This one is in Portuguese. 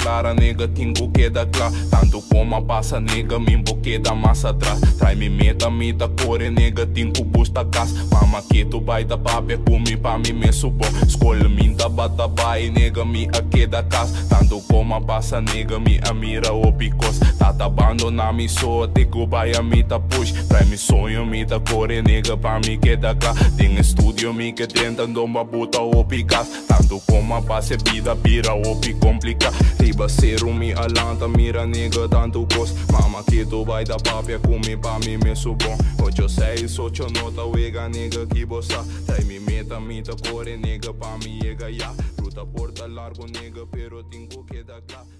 clara, nega, tengo queda claro. Tanto como passa, nega, mimbo queda mais atrás. Trai-me meta, corre, nega, tengo busta casa. Mama que tu vai da papia, comi pa mi me subo. Escolha minta bata bai, nega, mi a queda casa. Tanto como passa, nega, mi a mira o picos. Tata abandona mi so, te vai a mi ta push. Trai-me sonho, mi ta corre, nega, pa mi queda claro. Tem estúdio, mi que tentando uma buta o picas. Tanto como passa vida, pira o pi complica. Riba serum mi alanta, mira, nega, tanto cos. Mama que tu vai da papia, comi pa mi me subo. 8-6, 8 nota, uega, nega, que bossa. Trai-me meta, corre, nega, pa mi llega ya. Ruta porta largo, nega, pero tengo que dar claro.